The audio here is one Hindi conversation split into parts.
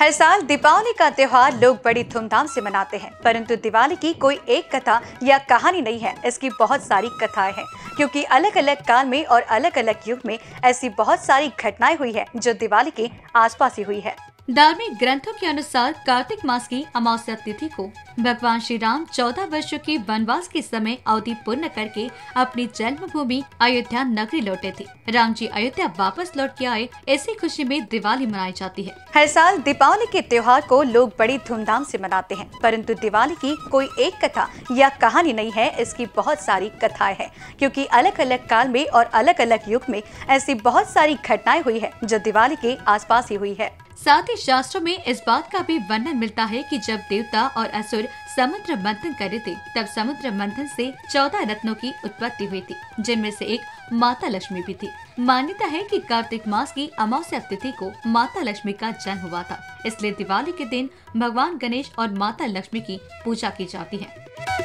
हर साल दीपावली का त्योहार लोग बड़ी धूमधाम से मनाते हैं, परंतु दिवाली की कोई एक कथा या कहानी नहीं है। इसकी बहुत सारी कथाएं हैं, क्योंकि अलग अलग काल में और अलग अलग युग में ऐसी बहुत सारी घटनाएं हुई है जो दिवाली के आसपास ही हुई है। धार्मिक ग्रंथों के अनुसार कार्तिक मास की अमावस्या तिथि को भगवान श्री राम 14 वर्षों के वनवास के समय अवधि पूर्ण करके अपनी जन्मभूमि अयोध्या नगरी लौटे थे। राम जी अयोध्या वापस लौट के आए, इसी खुशी में दिवाली मनाई जाती है। हर साल दीपावली के त्योहार को लोग बड़ी धूमधाम से मनाते हैं, परंतु दिवाली की कोई एक कथा या कहानी नहीं है। इसकी बहुत सारी कथाएं हैं, क्योंकि अलग अलग काल में और अलग अलग युग में ऐसी बहुत सारी घटनाएं हुई है जो दिवाली के आसपास ही हुई है। साथ ही शास्त्रों में इस बात का भी वर्णन मिलता है कि जब देवता और असुर समुद्र मंथन कर रहे थे, तब समुद्र मंथन से 14 रत्नों की उत्पत्ति हुई थी, जिनमें से एक माता लक्ष्मी भी थी। मान्यता है कि कार्तिक मास की अमावस्या तिथि को माता लक्ष्मी का जन्म हुआ था, इसलिए दिवाली के दिन भगवान गणेश और माता लक्ष्मी की पूजा की जाती है।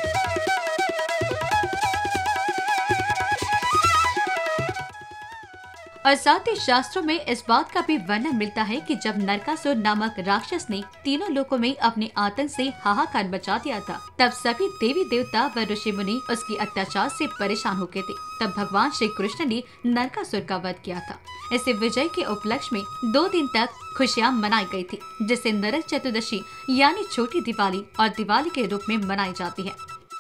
और साथ ही शास्त्रों में इस बात का भी वर्णन मिलता है कि जब नरकासुर नामक राक्षस ने तीनों लोकों में अपने आतंक से हाहाकार मचा दिया था, तब सभी देवी देवता व ऋषि मुनि उसकी अत्याचार से परेशान हो गए थे। तब भगवान श्री कृष्ण ने नरकासुर का वध किया था। इसे विजय के उपलक्ष्य में 2 दिन तक खुशियाँ मनाई गई थी, जिसे नरक चतुर्दशी यानी छोटी दिवाली और दिवाली के रूप में मनाई जाती है।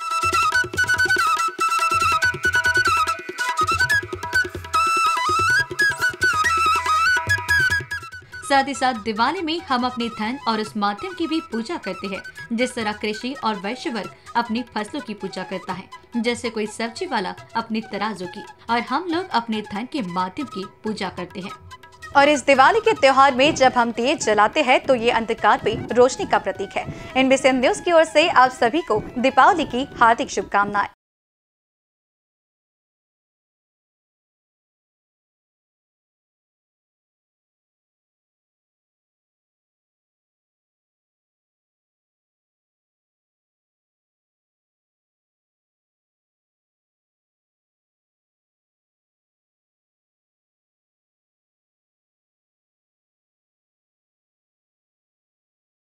साथ ही साथ दिवाली में हम अपने धन और उस माध्यम की भी पूजा करते हैं, जिस तरह कृषि और वैश्य वर्ग अपनी फसलों की पूजा करता है, जैसे कोई सब्जी वाला अपनी तराजू की, और हम लोग अपने धन के माध्यम की पूजा करते हैं। और इस दिवाली के त्योहार में जब हम दिए जलाते हैं तो ये अंधकार पे रोशनी का प्रतीक है। इनमें से न्यूज़ की ओर से आप सभी को दीपावली की हार्दिक शुभकामनाएं।